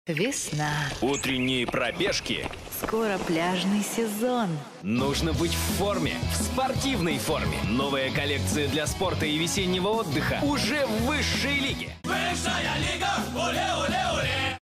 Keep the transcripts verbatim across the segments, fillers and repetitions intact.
Весна. Утренние пробежки. Скоро пляжный сезон. Нужно быть в форме, в спортивной форме. Новая коллекция для спорта и весеннего отдыха уже в высшей лиге. Высшая лига! Оле-оле-оле!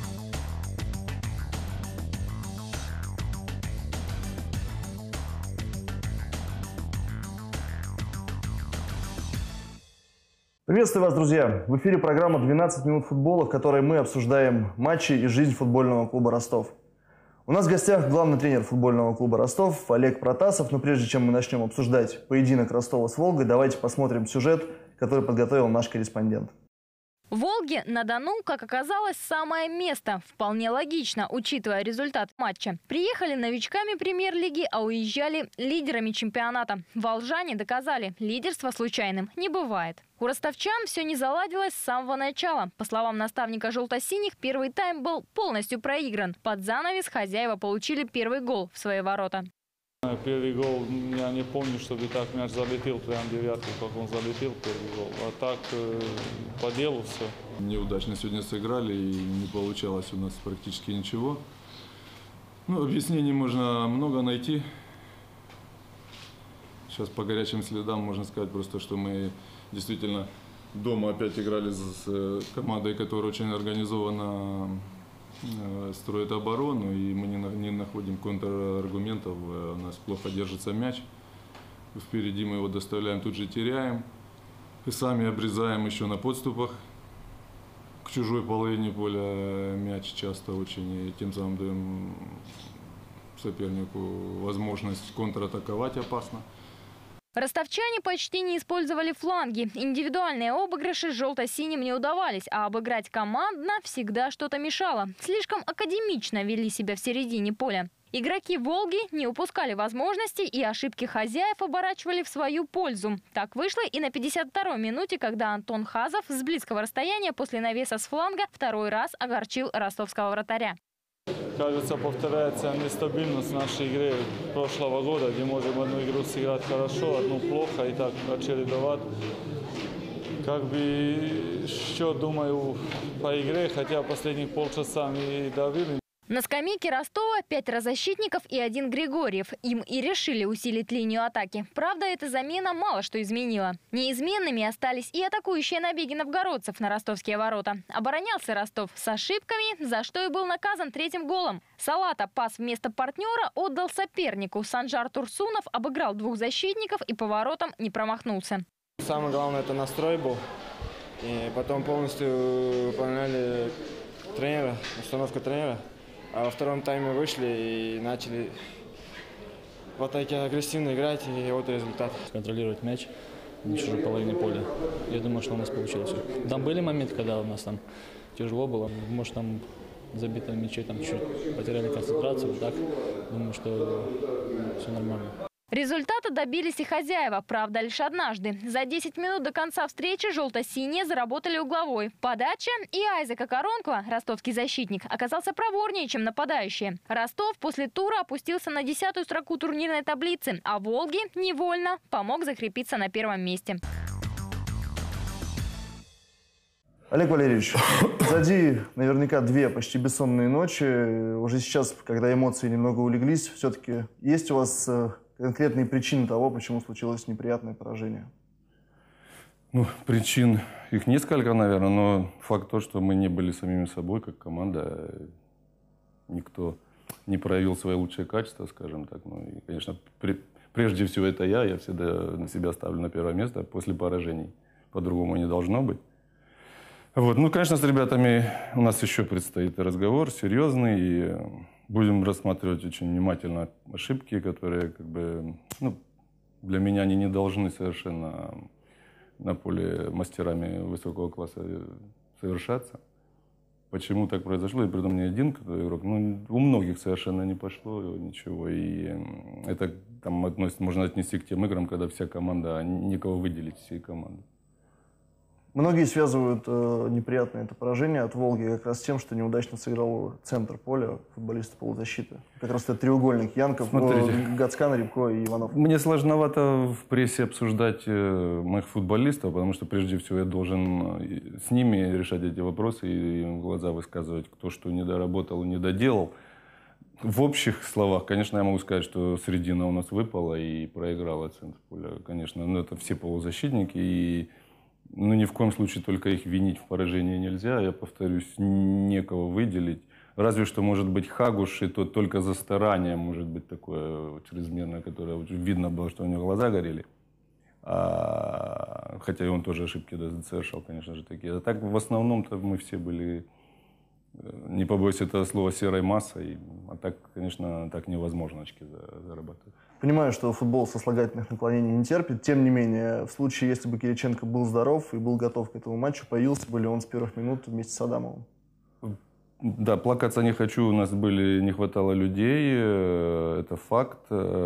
Приветствую вас, друзья! В эфире программа «двенадцать минут футбола», в которой мы обсуждаем матчи и жизнь футбольного клуба «Ростов». У нас в гостях главный тренер футбольного клуба «Ростов» Олег Протасов. Но прежде чем мы начнем обсуждать поединок Ростова с «Волгой», давайте посмотрим сюжет, который подготовил наш корреспондент. В Волге-на-Дону, как оказалось, самое место. Вполне логично, учитывая результат матча. Приехали новичками премьер-лиги, а уезжали лидерами чемпионата. Волжане доказали, лидерство случайным не бывает. У ростовчан все не заладилось с самого начала. По словам наставника желто-синих, первый тайм был полностью проигран. Под занавес хозяева получили первый гол в свои ворота. Первый гол, я не помню, чтобы так мяч залетел, прям девятку, как он залетел, первый гол. А так э, по делу все. Неудачно сегодня сыграли, и не получалось у нас практически ничего. Ну, объяснений можно много найти. Сейчас по горячим следам можно сказать просто, что мы действительно дома опять играли с командой, которая очень организованно строит оборону, и мы не, не находим контраргументов, у нас плохо держится мяч, впереди мы его доставляем, тут же теряем, и сами обрезаем еще на подступах к чужой половине поля мяч часто очень, и тем самым даем сопернику возможность контратаковать опасно. Ростовчане почти не использовали фланги. Индивидуальные обыгрыши желто-синим не удавались, а обыграть командно всегда что-то мешало. Слишком академично вели себя в середине поля. Игроки «Волги» не упускали возможности и ошибки хозяев оборачивали в свою пользу. Так вышло и на пятьдесят второй минуте, когда Антон Хазов с близкого расстояния после навеса с фланга второй раз огорчил ростовского вратаря. Кажется, повторяется нестабильность нашей игры прошлого года, где можем одну игру сыграть хорошо, одну плохо, и так очередовать. Как бы, что думаю по игре, хотя последних полчаса мы давили. На скамейке Ростова пятеро защитников и один Григорьев. Им и решили усилить линию атаки. Правда, эта замена мало что изменила. Неизменными остались и атакующие набеги новгородцев на ростовские ворота. Оборонялся Ростов с ошибками, за что и был наказан третьим голом. Салата пас вместо партнера отдал сопернику. Санжар Турсунов обыграл двух защитников и по воротам не промахнулся. Самое главное – это настрой был. И потом полностью поменяли тренера, установку тренера. А во втором тайме вышли и начали в атаке агрессивно играть, и вот результат. Контролировать мяч на чужой половине поля. Я думаю, что у нас получилось. Там были моменты, когда у нас там тяжело было. Может, там забитые мячи, там чуть-чуть потеряли концентрацию. Так, думаю, что все нормально. Результата добились и хозяева, правда, лишь однажды. За десять минут до конца встречи желто-синие заработали угловой. Подача, и Айзека Коронкова, ростовский защитник, оказался проворнее, чем нападающие. Ростов после тура опустился на десятую строку турнирной таблицы, а «Волги» невольно помог закрепиться на первом месте. Олег Валерьевич, позади наверняка две почти бессонные ночи. Уже сейчас, когда эмоции немного улеглись, все-таки есть у вас конкретные причины того, почему случилось неприятное поражение? Ну, причин их несколько, наверное, но факт то, что мы не были самими собой, как команда. Никто не проявил свои лучшие качества, скажем так. Ну, и, конечно, при, прежде всего это я. Я всегда на себя ставлю на первое место после поражений. По-другому не должно быть. Вот. Ну, конечно, с ребятами у нас еще предстоит разговор серьезный. И будем рассматривать очень внимательно ошибки, которые, как бы, ну, для меня они не должны совершенно на поле мастерами высокого класса совершаться. Почему так произошло? И притом не один игрок, ну, у многих совершенно не пошло ничего. И это там относится, можно отнести к тем играм, когда вся команда, никого выделить всей команды. Многие связывают э, неприятное это поражение от «Волги» как раз с тем, что неудачно сыграл центр поля футболиста полузащиты. Как раз этот треугольник Янков, Гацкан, Рябко и Иванов. Мне сложновато в прессе обсуждать э, моих футболистов, потому что прежде всего я должен с ними решать эти вопросы и им в глаза высказывать, кто что недоработал и не доделал. В общих словах, конечно, я могу сказать, что середина у нас выпала и проиграла центр поля. Конечно, но это все полузащитники и... Ну, ни в коем случае только их винить в поражении нельзя. Я повторюсь, некого выделить. Разве что, может быть, Хагуш, и то только за старание, может быть, такое чрезмерное, которое видно было, что у него глаза горели. А, хотя и он тоже ошибки совершал, конечно же, такие. А так, в основном-то мы все были, не побоюсь этого слова, серой массой. А так, конечно, так невозможно очки зарабатывать. Понимаю, что футбол сослагательных наклонений не терпит. Тем не менее, в случае, если бы Кириченко был здоров и был готов к этому матчу, появился бы ли он с первых минут вместе с Адамовым? Да, плакаться не хочу. У нас были, не хватало людей. Это факт.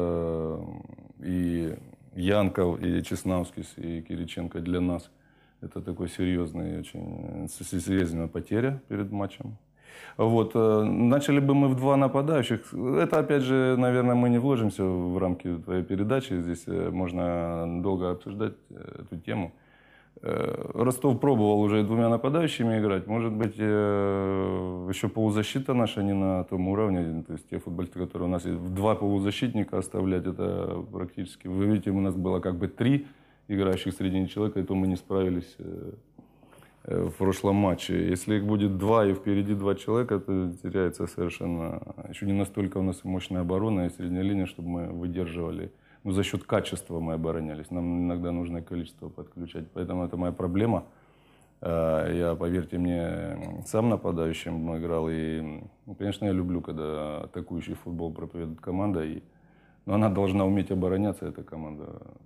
И Янков, и Чеснавскис, и Кириченко для нас это такой серьезный, очень серьезная потеря перед матчем. Вот. Начали бы мы в два нападающих. Это, опять же, наверное, мы не вложимся в рамки твоей передачи. Здесь можно долго обсуждать эту тему. Ростов пробовал уже двумя нападающими играть. Может быть, еще полузащита наша не на том уровне. То есть те футболисты, которые у нас есть, в два полузащитника оставлять, это практически... Вы видите, у нас было как бы три играющих в середине человека, и то мы не справились в прошлом матче. Если их будет два и впереди два человека, то теряется совершенно... Еще не настолько у нас мощная оборона и средняя линия, чтобы мы выдерживали. Ну, за счет качества мы оборонялись. Нам иногда нужное количество подключать. Поэтому это моя проблема. Я, поверьте мне, сам нападающим играл. И, конечно, я люблю, когда атакующий футбол проповедует команда. И... Но она должна уметь обороняться, эта команда.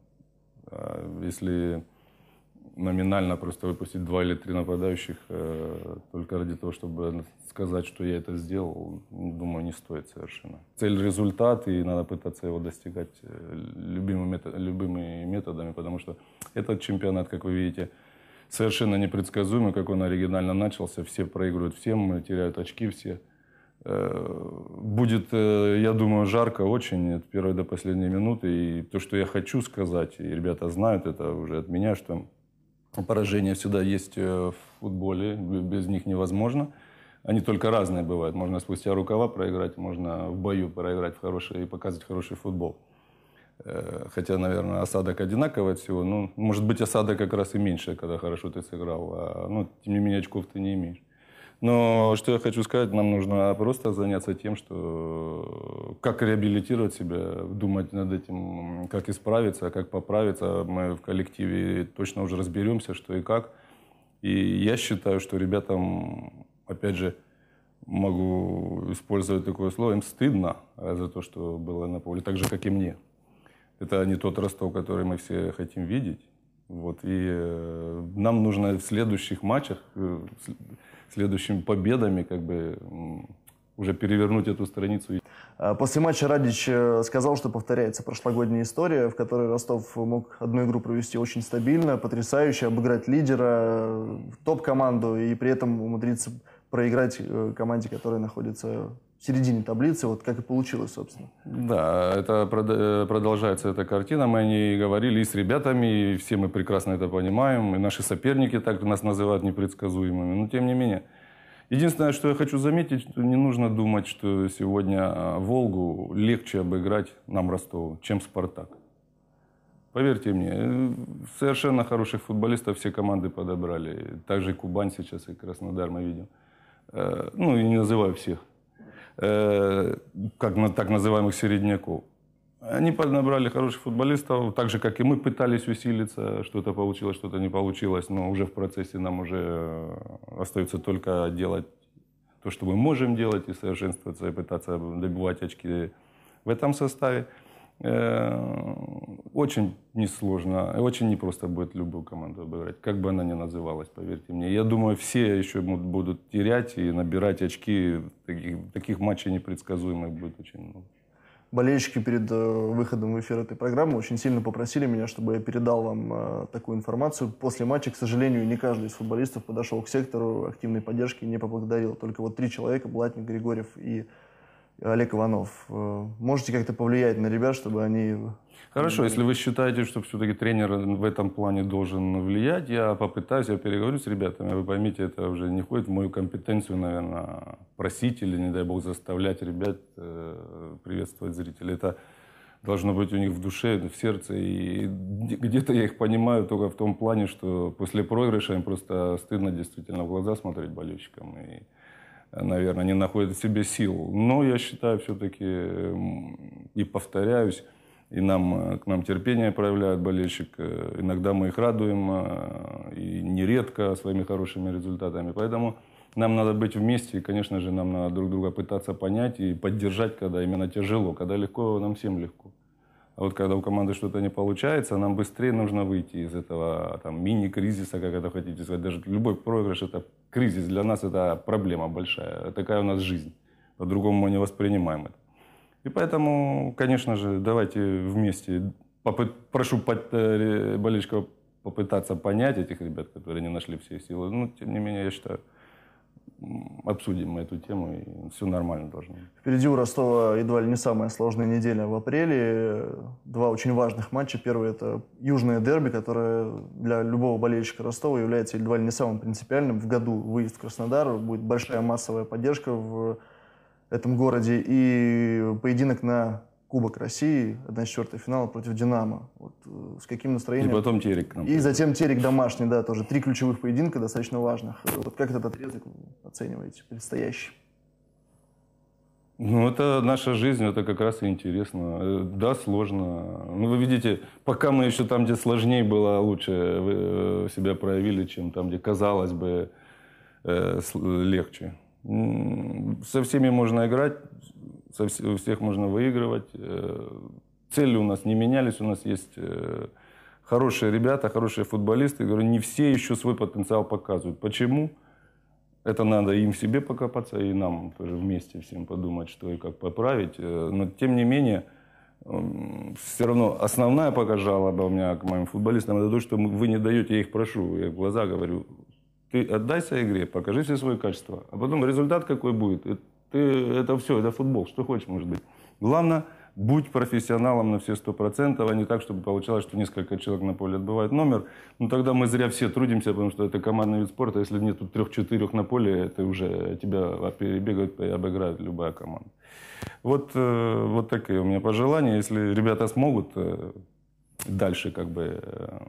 Если... номинально просто выпустить два или три нападающих э, только ради того, чтобы сказать, что я это сделал, думаю, не стоит совершенно. Цель — результат, и надо пытаться его достигать любимыми, метод, любыми методами, потому что этот чемпионат, как вы видите, совершенно непредсказуемый, как он оригинально начался. Все проигрывают всем, теряют очки все. Э, будет, э, я думаю, жарко очень от первой до последней минуты. И то, что я хочу сказать, и ребята знают это уже от меня, что поражения всегда есть в футболе, без них невозможно. Они только разные бывают. Можно спустя рукава проиграть, можно в бою проиграть в хороший, и показывать хороший футбол. Хотя, наверное, осадок одинаковый от всего. Ну, может быть, осадок как раз и меньше, когда хорошо ты сыграл. А, ну, тем не менее, очков ты не имеешь. Но что я хочу сказать, нам нужно просто заняться тем, что как реабилитировать себя, думать над этим, как исправиться, как поправиться. Мы в коллективе точно уже разберемся, что и как. И я считаю, что ребятам, опять же, могу использовать такое слово, им стыдно за то, что было на поле, так же, как и мне. Это не тот Ростов, который мы все хотим видеть. Вот. И э, нам нужно в следующих матчах, э, следующими победами как бы уже перевернуть эту страницу. После матча Радич сказал, что повторяется прошлогодняя история, в которой Ростов мог одну игру провести очень стабильно, потрясающе, обыграть лидера, топ-команду и при этом умудриться проиграть команде, которая находится в середине таблицы, вот как и получилось, собственно. Да, это продолжается эта картина. Мы о ней говорили и с ребятами, и все мы прекрасно это понимаем. И наши соперники так нас называют непредсказуемыми. Но тем не менее. Единственное, что я хочу заметить, что не нужно думать, что сегодня «Волгу» легче обыграть нам, Ростову, чем «Спартак». Поверьте мне, совершенно хороших футболистов все команды подобрали. Также и Кубань сейчас, и Краснодар мы видим. Ну, и не называю всех. Как так называемых середняков. Они поднабрали хороших футболистов, так же, как и мы пытались усилиться. Что-то получилось, что-то не получилось. Но уже в процессе нам уже остается только делать то, что мы можем делать, и совершенствоваться, и пытаться добивать очки в этом составе. Очень несложно, очень непросто будет любую команду обыграть, как бы она ни называлась, поверьте мне. Я думаю, все еще будут терять и набирать очки. Таких, таких матчей непредсказуемых будет очень много. болельщики перед выходом в эфир этой программы очень сильно попросили меня, чтобы я передал вам такую информацию. После матча, к сожалению, не каждый из футболистов подошел к сектору активной поддержки и не поблагодарил. Только вот три человека, Блатник, Григорьев и Олег Иванов. Можете как-то повлиять на ребят, чтобы они... Хорошо, если вы считаете, что все-таки тренер в этом плане должен влиять, я попытаюсь, я переговорю с ребятами. Вы поймите, это уже не входит в мою компетенцию, наверное, просить или, не дай бог, заставлять ребят э, приветствовать зрителей. Это должно быть у них в душе, в сердце. И где-то я их понимаю только в том плане, что после проигрыша им просто стыдно действительно в глаза смотреть болельщикам. И, наверное, не находят в себе сил. Но я считаю все-таки, и повторяюсь, и нам, к нам терпение проявляют болельщик. Иногда мы их радуем, и нередко своими хорошими результатами. Поэтому нам надо быть вместе, и, конечно же, нам надо друг друга пытаться понять и поддержать, когда именно тяжело. Когда легко, нам всем легко. А вот когда у команды что-то не получается, нам быстрее нужно выйти из этого там, мини-кризиса, как это хотите сказать. Даже любой проигрыш – это кризис. Для нас это проблема большая. Такая у нас жизнь. По-другому мы не воспринимаем это. И поэтому, конечно же, давайте вместе, попы- прошу болельщиков попытаться понять этих ребят, которые не нашли все силы. Но, тем не менее, я считаю, обсудим мы эту тему, и все нормально должно быть. Впереди у Ростова едва ли не самая сложная неделя в апреле. Два очень важных матча. Первый – это южное дерби, которое для любого болельщика Ростова является едва ли не самым принципиальным. В году выезд в Краснодар, будет большая массовая поддержка в этом городе, и поединок на Кубок России, одна четвертая финала против «Динамо». Вот, с каким настроением? И потом Терек. К нам и затем Терек домашний, да, тоже. Три ключевых поединка, достаточно важных. Вот как этот отрезок оцениваете, предстоящий? Ну, это наша жизнь, это как раз и интересно. Да, сложно. Ну, вы видите, пока мы еще там, где сложнее было, лучше вы себя проявили, чем там, где, казалось бы, легче. Со всеми можно играть, со вс- всех можно выигрывать. Цели у нас не менялись, у нас есть хорошие ребята, хорошие футболисты. Я говорю, не все еще свой потенциал показывают. Почему? Это надо им в себе покопаться, и нам тоже вместе всем подумать, что и как поправить. Но тем не менее, все равно основная пока жалоба у меня к моим футболистам, это то, что вы не даете, я их прошу, я в глаза говорю, ты отдайся игре, покажи все свои качества. А потом результат какой будет. Ты, это все, это футбол. Что хочешь, может быть. Главное, будь профессионалом на все сто процентов, а не так, чтобы получалось, что несколько человек на поле отбивают номер. Ну, тогда мы зря все трудимся, потому что это командный вид спорта. Если нет трех-четырех на поле, это уже тебя перебегают и обыграют любая команда. Вот, вот такие у меня пожелания. Если ребята смогут дальше как бы...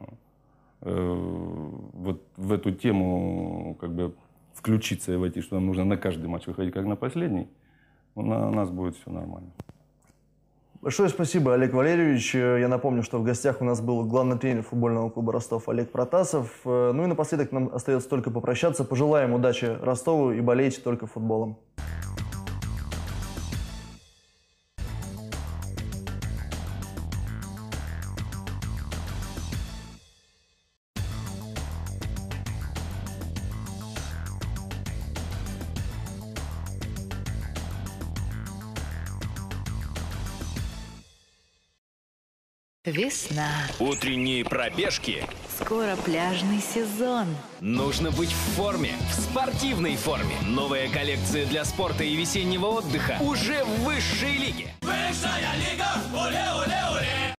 вот в эту тему как бы включиться и войти, что нам нужно на каждый матч выходить как на последний, у нас будет все нормально. Большое спасибо, Олег Валерьевич. Я напомню, что в гостях у нас был главный тренер футбольного клуба «Ростов» Олег Протасов. Ну и напоследок нам остается только попрощаться. Пожелаем удачи Ростову и болейте только футболом. Весна. Утренние пробежки. Скоро пляжный сезон. Нужно быть в форме, в спортивной форме. Новая коллекция для спорта и весеннего отдыха уже в высшей лиге. Высшая лига! Оле, оле, оле!